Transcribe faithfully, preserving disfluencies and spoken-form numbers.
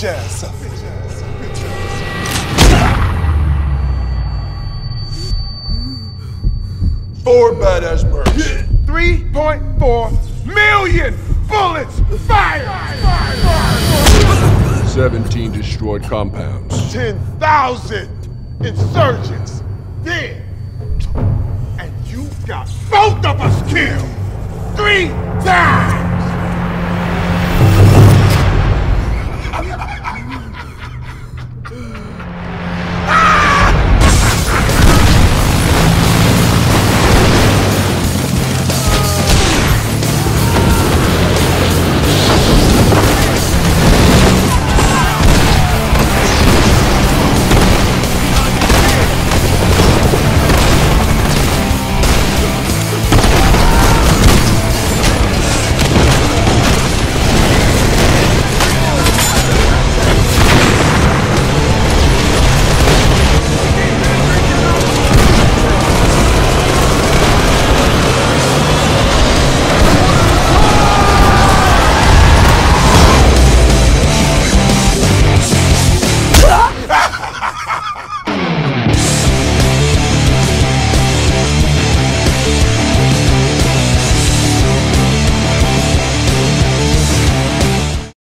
bitch ass up. Four badass murders. three point four million bullets fired! seventeen destroyed compounds. ten thousand insurgents dead. And you got both of us killed three times!